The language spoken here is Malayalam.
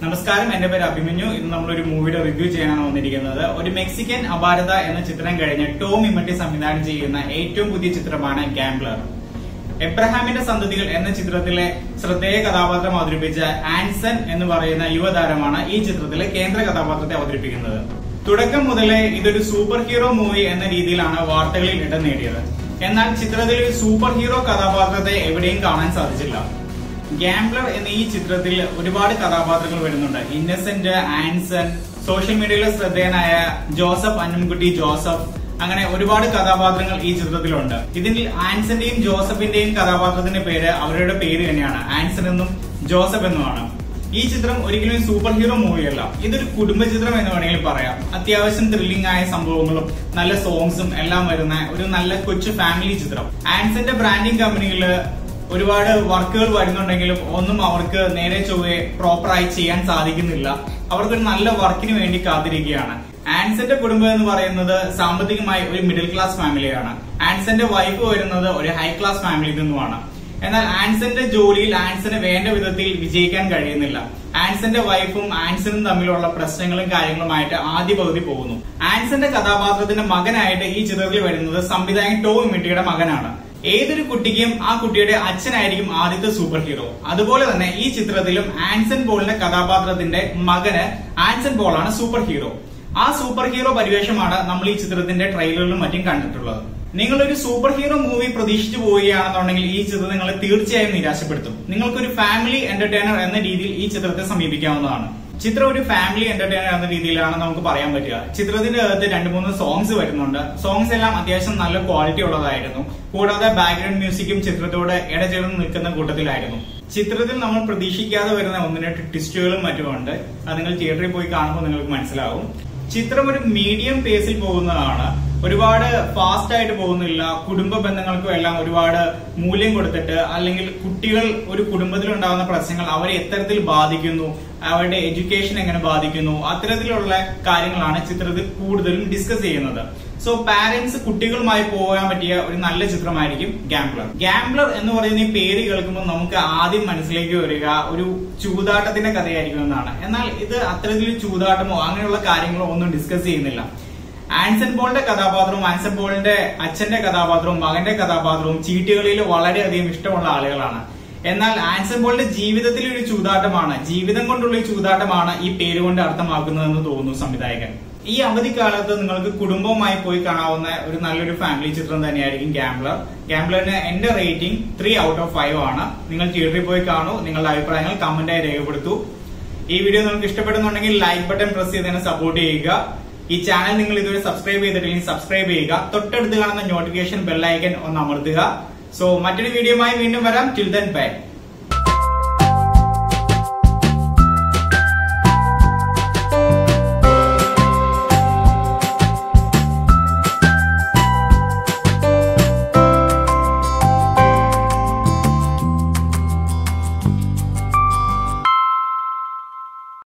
നമസ്കാരം, എന്റെ പേര് അഭിമന്യു. ഇന്ന് നമ്മളൊരു മൂവിയുടെ റിവ്യൂ ചെയ്യാനാണ് വന്നിരിക്കുന്നത്. ഒരു മെക്സിക്കൻ അപാരത എന്ന ചിത്രം കഴിഞ്ഞ് ടോം ഇമ്മറ്റി സംവിധാനം ചെയ്യുന്ന ഏറ്റവും പുതിയ ചിത്രമാണ് ഗാംബ്ലർ. എബ്രഹാമിന്റെ സന്തതികൾ എന്ന ചിത്രത്തിലെ ശ്രദ്ധേയ കഥാപാത്രം അവതരിപ്പിച്ച ആൻസൺ എന്ന് പറയുന്ന യുവതാരമാണ് ഈ ചിത്രത്തിലെ കേന്ദ്ര കഥാപാത്രത്തെ അവതരിപ്പിക്കുന്നത്. തുടക്കം മുതലേ ഇതൊരു സൂപ്പർ ഹീറോ മൂവി എന്ന രീതിയിലാണ് വാർത്തകളിൽ ഇടം നേടിയത്. എന്നാൽ ചിത്രത്തിൽ ഒരു സൂപ്പർ ഹീറോ കഥാപാത്രത്തെ എവിടെയും കാണാൻ സാധിച്ചില്ല. ഗാംബ്ലർ എന്ന ഈ ചിത്രത്തിൽ ഒരുപാട് കഥാപാത്രങ്ങൾ വരുന്നുണ്ട്. ഇന്നസെന്റ്, ആൻസൺ, സോഷ്യൽ മീഡിയയിലെ ശ്രദ്ധേയനായ ജോസഫ് അന്നംകുട്ടി ജോസഫ്, അങ്ങനെ ഒരുപാട് കഥാപാത്രങ്ങൾ ഈ ചിത്രത്തിലുണ്ട്. ഇതിൽ ആൻസന്റെയും ജോസഫിന്റെയും കഥാപാത്രത്തിന്റെ പേര് അവരുടെ പേര് തന്നെയാണ്, ആൻസൺ എന്നും ജോസഫ് എന്നുമാണ്. ഈ ചിത്രം ഒരിക്കലും സൂപ്പർ ഹീറോ മൂവിയല്ല, ഇതൊരു കുടുംബ ചിത്രം എന്ന് വേണമെങ്കിൽ പറയാം. അത്യാവശ്യം ത്രില്ലിംഗ് ആയ സംഭവങ്ങളും നല്ല സോങ്സും എല്ലാം വരുന്ന ഒരു നല്ല കൊച്ചു ഫാമിലി ചിത്രം. ആൻസന്റെ ബ്രാൻഡിംഗ് കമ്പനിയിൽ ഒരുപാട് വർക്കുകൾ വരുന്നുണ്ടെങ്കിലും ഒന്നും അവർക്ക് നേരെ ചൊവ്വേ പ്രോപ്പറായി ചെയ്യാൻ സാധിക്കുന്നില്ല. അവർക്കൊരു നല്ല വർക്കിന് വേണ്ടി കാത്തിരിക്കുകയാണ്. ആൻസന്റെ കുടുംബം എന്ന് പറയുന്നത് സാമ്പത്തികമായി ഒരു മിഡിൽ ക്ലാസ് ഫാമിലിയാണ്. ആൻസന്റെ വൈഫ് വരുന്നത് ഒരു ഹൈ ക്ലാസ് ഫാമിലിയിൽ നിന്നുമാണ്. എന്നാൽ ആൻസന്റെ ജോലിയിൽ ആൻസന് വേണ്ട വിധത്തിൽ വിജയിക്കാൻ കഴിയുന്നില്ല. ആൻസന്റെ വൈഫും ആൻസനും തമ്മിലുള്ള പ്രശ്നങ്ങളും കാര്യങ്ങളുമായിട്ട് ആദ്യ പകുതി പോകുന്നു. ആൻസന്റെ കഥാപാത്രത്തിന്റെ മകനായിട്ട് ഈ ചിത്രത്തിൽ വരുന്നത് സംവിധായകൻ ടോം ഇമ്മറ്റിയുടെ മകനാണ്. ഏതൊരു കുട്ടിക്കും ആ കുട്ടിയുടെ അച്ഛനായിരിക്കും ആദ്യത്തെ സൂപ്പർ ഹീറോ. അതുപോലെ തന്നെ ഈ ചിത്രത്തിലും ആൻസൺ പോളിന്റെ കഥാപാത്രത്തിന്റെ മകന് ആൻസൺ പോളാണ് സൂപ്പർ ഹീറോ. ആ സൂപ്പർ ഹീറോ പരിവേഷമാണ് നമ്മൾ ഈ ചിത്രത്തിന്റെ ട്രെയിലറിലും മറ്റും കണ്ടിട്ടുള്ളത്. നിങ്ങളൊരു സൂപ്പർ ഹീറോ മൂവി പ്രതീക്ഷിച്ചു പോവുകയാണെന്നുണ്ടെങ്കിൽ ഈ ചിത്രം നിങ്ങളെ തീർച്ചയായും നിരാശപ്പെടുത്തും. നിങ്ങൾക്കൊരു ഫാമിലി എന്റർടൈനർ എന്ന രീതിയിൽ ഈ ചിത്രത്തെ സമീപിക്കാവുന്നതാണ്. ചിത്രം ഒരു ഫാമിലി എന്റർടൈനർ എന്ന രീതിയിലാണ് നമുക്ക് പറയാൻ പറ്റുക. ചിത്രത്തിന്റെ അകത്ത് 2-3 സോങ്സ് വരുന്നുണ്ട്. സോങ്സ് എല്ലാം അത്യാവശ്യം നല്ല ക്വാളിറ്റി ഉള്ളതായിരുന്നു. കൂടാതെ ബാക്ക്ഗ്രൗണ്ട് മ്യൂസിക്കും ചിത്രത്തോട് ഇടചേർന്ന് നിൽക്കുന്ന കൂട്ടത്തിലായിരുന്നു. ചിത്രത്തിൽ നമ്മൾ പ്രതീക്ഷിക്കാതെ വരുന്ന 1-2 ട്വിസ്റ്റുകളും മറ്റുമുണ്ട്. അത് നിങ്ങൾ തിയേറ്ററിൽ പോയി കാണുമ്പോൾ നിങ്ങൾക്ക് മനസ്സിലാവും. ചിത്രം ഒരു മീഡിയം പേസിൽ പോകുന്നതാണ്. ഒരുപാട് ഫാസ്റ്റ് ആയിട്ട് പോകുന്നില്ല. കുടുംബ ബന്ധങ്ങൾക്കും എല്ലാം ഒരുപാട് മൂല്യം കൊടുത്തിട്ട്, അല്ലെങ്കിൽ കുട്ടികൾ ഒരു കുടുംബത്തിൽ ഉണ്ടാകുന്ന പ്രശ്നങ്ങൾ അവരെ എത്തരത്തിൽ ബാധിക്കുന്നു, അവരുടെ എഡ്യൂക്കേഷൻ എങ്ങനെ ബാധിക്കുന്നു, അത്തരത്തിലുള്ള കാര്യങ്ങളാണ് ചിത്രത്തിൽ കൂടുതലും ഡിസ്കസ് ചെയ്യുന്നത്. സോ പാരന്റ്സ് കുട്ടികളുമായി പോകാൻ പറ്റിയ ഒരു നല്ല ചിത്രമായിരിക്കും ഗാംബ്ലർ. ഗാംബ്ലർ എന്ന് പറയുന്ന ഈ പേര് കേൾക്കുമ്പോൾ നമുക്ക് ആദ്യം മനസ്സിലേക്ക് വരിക ഒരു ചൂതാട്ടത്തിന്റെ കഥയായിരിക്കും എന്നാണ്. എന്നാൽ ഇത് അത്തരത്തിൽ ചൂതാട്ടമോ അങ്ങനെയുള്ള കാര്യങ്ങളോ ഒന്നും ഡിസ്കസ് ചെയ്യുന്നില്ല. ആൻസൺ പോളിന്റെ കഥാപാത്രവും ആൻസൺ പോളിന്റെ അച്ഛന്റെ കഥാപാത്രവും മകന്റെ കഥാപാത്രവും ചീട്ടുകളിൽ വളരെയധികം ഇഷ്ടമുള്ള ആളുകളാണ്. എന്നാൽ ആൻസൺ പോളിന്റെ ജീവിതത്തിലെ ഒരു ചൂതാട്ടമാണ്, ജീവിതം കൊണ്ടുള്ള ഒരു ചൂതാട്ടമാണ് ഈ പേര് കൊണ്ട് അർത്ഥമാക്കുന്നതെന്ന് തോന്നുന്നു സംവിധായകൻ. ഈ അവധിക്കാലത്ത് നിങ്ങൾക്ക് കുടുംബവുമായി പോയി കാണാവുന്ന ഒരു നല്ലൊരു ഫാമിലി ചിത്രം തന്നെയായിരിക്കും ഗാംബ്ലർ. ഗാംബ്ലറിന് എന്റെ റേറ്റിംഗ് 3 out of 5 ആണ്. നിങ്ങൾ തിയേറ്ററിൽ പോയി കാണൂ. നിങ്ങളുടെ അഭിപ്രായങ്ങൾ കമന്റായി രേഖപ്പെടുത്തൂ. ഈ വീഡിയോ നിങ്ങൾക്ക് ഇഷ്ടപ്പെടുന്നുണ്ടെങ്കിൽ ലൈക്ക് ബട്ടൺ പ്രസ് ചെയ്ത് തന്നെ സപ്പോർട്ട് ചെയ്യുക. ഈ ചാനൽ നിങ്ങൾ ഇതുവരെ സബ്സ്ക്രൈബ് ചെയ്തിട്ടില്ലെങ്കിൽ സബ്സ്ക്രൈബ് ചെയ്യുക. തൊട്ടടുത്ത് കാണുന്ന നോട്ടിഫിക്കേഷൻ ബെല്ലൈക്കൻ ഒന്ന് അമർത്തുക. സോ മറ്റൊരു വീഡിയോയുമായി വീണ്ടും വരാം. Till then by.